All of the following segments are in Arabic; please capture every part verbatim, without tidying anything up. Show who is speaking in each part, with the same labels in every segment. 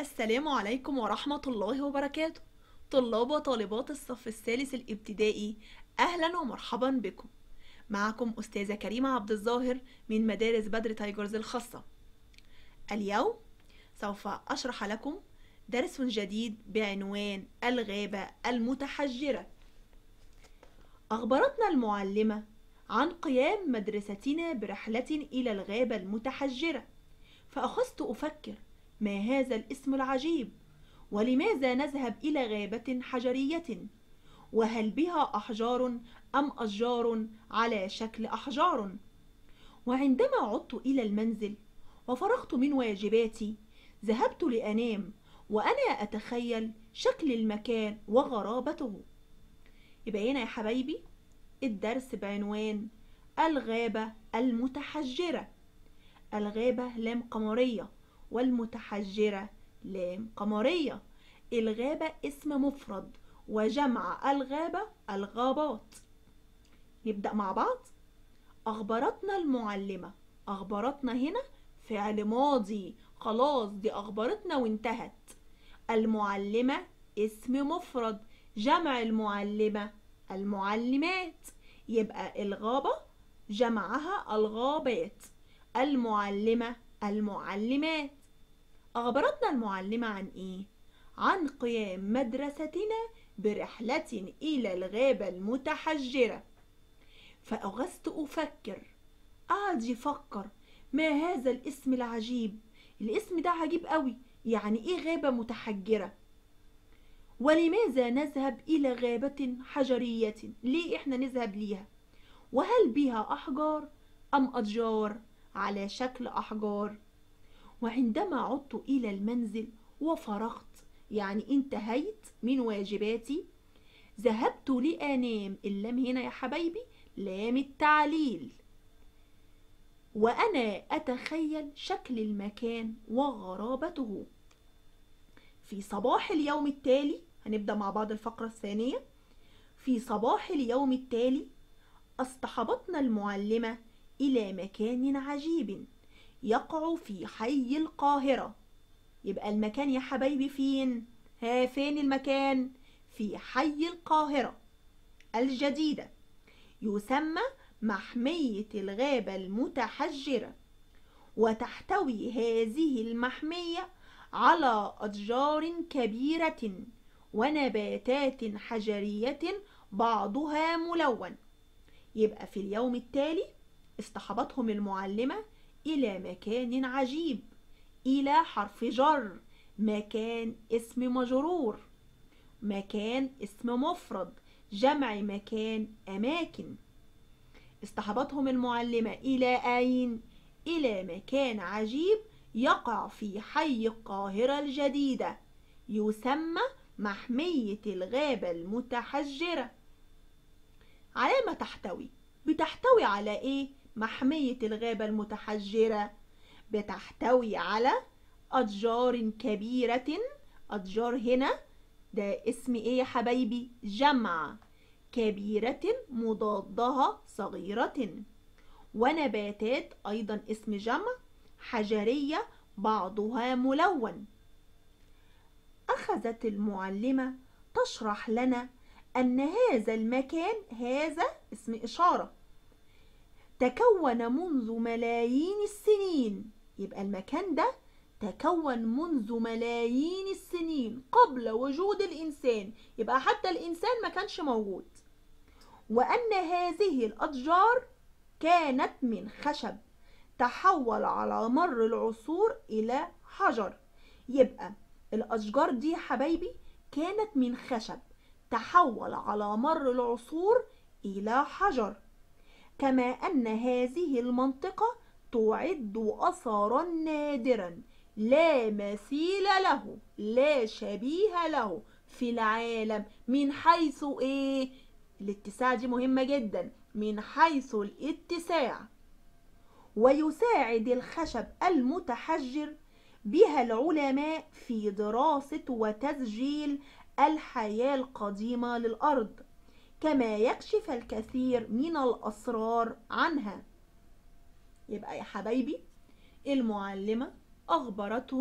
Speaker 1: السلام عليكم ورحمة الله وبركاته. طلاب وطالبات الصف الثالث الابتدائي، أهلا ومرحبا بكم. معكم أستاذة كريمة عبد الظاهر من مدارس بدر تايجرز الخاصة. اليوم سوف أشرح لكم درس جديد بعنوان الغابة المتحجرة. أخبرتنا المعلمة عن قيام مدرستنا برحلة إلى الغابة المتحجرة، فأخذت أفكر: ما هذا الاسم العجيب؟ ولماذا نذهب إلى غابة حجرية؟ وهل بها أحجار أم أشجار على شكل أحجار؟ وعندما عدت إلى المنزل وفرغت من واجباتي، ذهبت لأنام وأنا أتخيل شكل المكان وغرابته. يبقى هنا يا حبايبي الدرس بعنوان الغابة المتحجرة. الغابة لام قمرية والمتحجرة لام قمرية. الغابة اسم مفرد وجمع الغابة الغابات. نبدأ مع بعض. أخبرتنا المعلمة. أخبرتنا هنا فعل ماضي، خلاص دي أخبرتنا وانتهت. المعلمة اسم مفرد، جمع المعلمة المعلمات، يبقى الغابة جمعها الغابات، المعلمة المعلمات. أخبرتنا المعلمة عن إيه؟ عن قيام مدرستنا برحلة إلى الغابة المتحجرة. فأخذت أفكر، قعد يفكر: ما هذا الاسم العجيب؟ الاسم ده عجيب قوي، يعني إيه غابة متحجرة؟ ولماذا نذهب إلى غابة حجرية؟ ليه إحنا نذهب ليها؟ وهل بها أحجار أم أشجار على شكل أحجار؟ وعندما عدت إلى المنزل وفرغت، يعني انتهيت من واجباتي، ذهبت لأنام. اللام هنا يا حبايبي لام التعليل. وأنا أتخيل شكل المكان وغرابته. في صباح اليوم التالي، هنبدأ مع بعض الفقرة الثانية. في صباح اليوم التالي اصطحبتنا المعلمة إلى مكان عجيب يقع في حي القاهرة. يبقى المكان يا حبايبي فين؟ ها فين المكان؟ في حي القاهرة الجديدة، يسمى محمية الغابة المتحجرة. وتحتوي هذه المحمية على أشجار كبيرة ونباتات حجرية بعضها ملون. يبقى في اليوم التالي اصطحبتهم المعلمة إلى مكان عجيب. إلى حرف جر، مكان اسم مجرور، مكان اسم مفرد، جمع مكان أماكن. اصطحبتهم المعلمة إلى أين؟ إلى مكان عجيب يقع في حي القاهرة الجديدة، يسمى محمية الغابة المتحجرة. على ما تحتوي؟ بتحتوي على إيه محمية الغابة المتحجرة؟ بتحتوي على أشجار كبيرة. أشجار هنا ده اسم إيه يا حبايبي؟ جمع. كبيرة مضادها صغيرة. ونباتات أيضا اسم جمع. حجرية بعضها ملون. أخذت المعلمة تشرح لنا أن هذا المكان، هذا اسم إشارة، تكون منذ ملايين السنين. يبقى المكان ده تكون منذ ملايين السنين قبل وجود الإنسان، يبقى حتى الإنسان ما كانش موجود. وأن هذه الأشجار كانت من خشب تحول على مر العصور إلى حجر. يبقى الأشجار دي يا حبايبي كانت من خشب تحول على مر العصور إلى حجر. كما أن هذه المنطقة تعد أثرا نادرا لا مثيل له، لا شبيه له في العالم. من حيث إيه؟ الاتساع دي مهمة جدا، من حيث الاتساع. ويساعد الخشب المتحجر بها العلماء في دراسة وتسجيل الحياة القديمة للأرض، كما يكشف الكثير من الأسرار عنها. يبقى يا حبايبي المعلمة أخبرتهم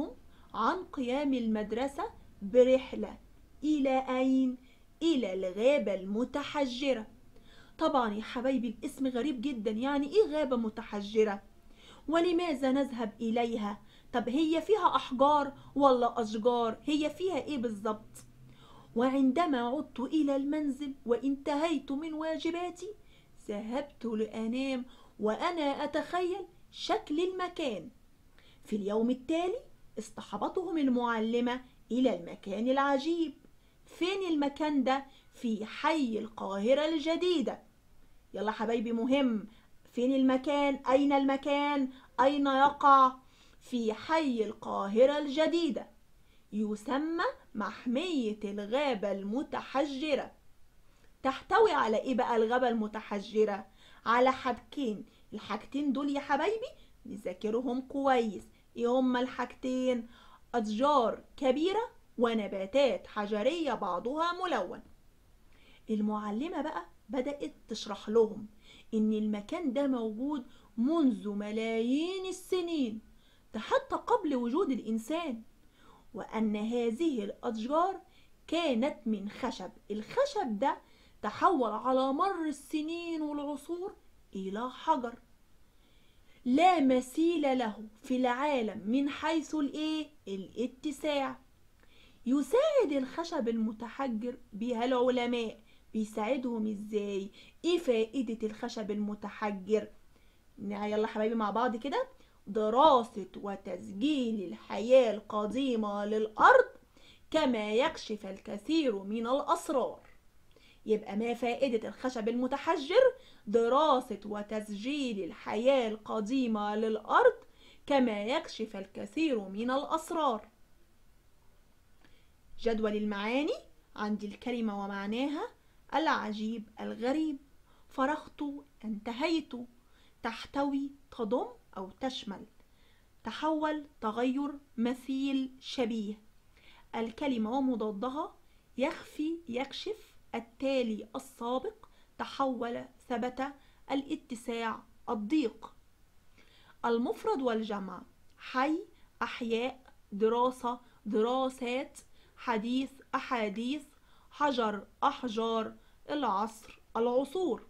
Speaker 1: عن قيام المدرسة برحلة. إلى أين؟ إلى الغابة المتحجرة. طبعا يا حبايبي الاسم غريب جدا، يعني إيه غابة متحجرة؟ ولماذا نذهب إليها؟ طب هي فيها أحجار ولا أشجار؟ هي فيها إيه بالظبط؟ وعندما عدت إلى المنزل وانتهيت من واجباتي ذهبت لأنام وأنا أتخيل شكل المكان. في اليوم التالي اصطحبتهم المعلمة إلى المكان العجيب. فين المكان ده؟ في حي القاهرة الجديدة. يلا حبايبي مهم، فين المكان؟ أين المكان؟ أين يقع؟ في حي القاهرة الجديدة. يسمى محمية الغابة المتحجرة. تحتوي على ايه بقى الغابة المتحجرة؟ على حاجتين. الحاجتين دول يا حبايبي نذاكرهم كويس. ايه هما الحاجتين؟ أشجار كبيرة ونباتات حجرية بعضها ملون. المعلمة بقى بدأت تشرح لهم إن المكان ده موجود منذ ملايين السنين، ده حتى قبل وجود الإنسان، وأن هذه الأشجار كانت من خشب. الخشب ده تحول على مر السنين والعصور إلى حجر لا مثيل له في العالم من حيث الإيه؟ الاتساع. يساعد الخشب المتحجر بها العلماء. بيساعدهم ازاي؟ ايه فائدة الخشب المتحجر؟ يلا حبايبي مع بعض كده. دراسة وتسجيل الحياة القديمة للأرض كما يكشف الكثير من الأسرار. يبقى ما فائدة الخشب المتحجر؟ دراسة وتسجيل الحياة القديمة للأرض كما يكشف الكثير من الأسرار. جدول المعاني. عندي الكلمة ومعناها: العجيب، الغريب، فرغت، انتهيت، تحتوي، تضم أو تشمل، تحول، تغير، مثيل، شبيه. الكلمة ومضادها: يخفي، يكشف، التالي، السابق، تحول، ثبت، الاتساع، الضيق. المفرد والجمع: حي، أحياء، دراسة، دراسات، حديث، أحاديث، حجر، أحجار، العصر، العصور.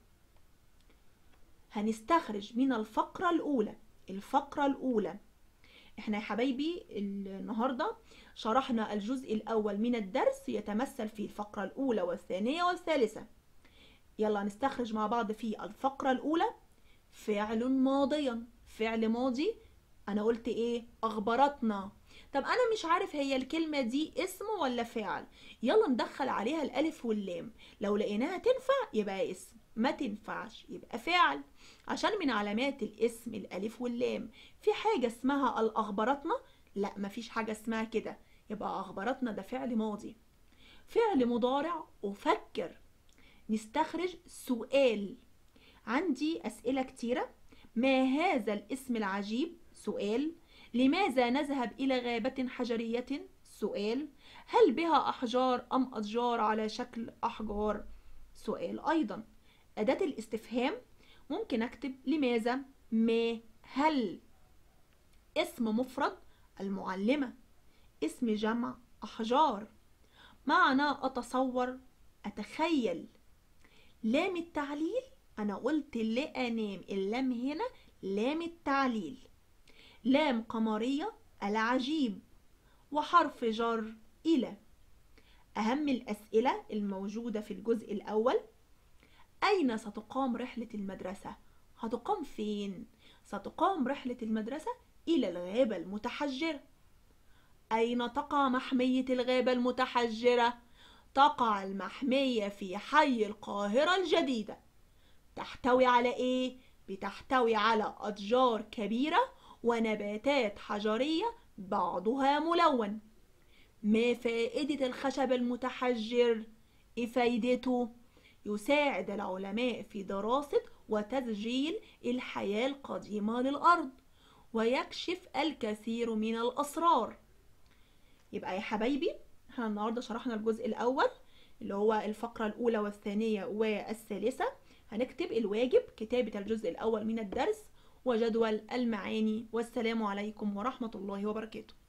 Speaker 1: هنستخرج من الفقرة الأولى. الفقرة الأولى احنا يا حبايبي النهاردة شرحنا الجزء الأول من الدرس يتمثل في الفقرة الأولى والثانية والثالثة. يلا نستخرج مع بعض في الفقرة الأولى. فعل ماضيا، فعل ماضي. أنا قلت إيه؟ أخبرتنا. طب أنا مش عارف هي الكلمة دي اسم ولا فعل. يلا ندخل عليها الألف واللام، لو لقيناها تنفع يبقى اسم، ما تنفعش يبقى فعل، عشان من علامات الاسم الألف واللام. في حاجة اسمها الأخبرتنا؟ لا، مفيش حاجة اسمها كده. يبقى أخبرتنا ده فعل ماضي. فعل مضارع أفكر. نستخرج سؤال. عندي أسئلة كتيرة. ما هذا الاسم العجيب؟ سؤال. لماذا نذهب إلى غابة حجرية؟ سؤال. هل بها أحجار أم أشجار على شكل أحجار؟ سؤال أيضا. أداة الاستفهام ممكن أكتب لماذا، ما، هل. اسم مفرد المعلمة. اسم جمع أحجار. معنى أتصور، أتخيل. لام التعليل أنا قلت لأنام، اللام هنا لام التعليل. لام قمرية العجيب. وحرف جر إلى. أهم الأسئلة الموجودة في الجزء الأول: أين ستقام رحلة المدرسة؟ هتقام فين؟ ستقام رحلة المدرسة إلى الغابة المتحجرة. أين تقع محمية الغابة المتحجرة؟ تقع المحمية في حي القاهرة الجديدة. تحتوي على إيه؟ بتحتوي على أشجار كبيرة ونباتات حجرية بعضها ملون. ما فائدة الخشب المتحجر؟ إيه فايدته؟ يساعد العلماء في دراسة وتسجيل الحياة القديمة للأرض، ويكشف الكثير من الأسرار. يبقى يا حبايبي احنا النهاردة شرحنا الجزء الأول اللي هو الفقرة الأولى والثانية والثالثة. هنكتب الواجب كتابة الجزء الأول من الدرس وجدول المعاني. والسلام عليكم ورحمة الله وبركاته.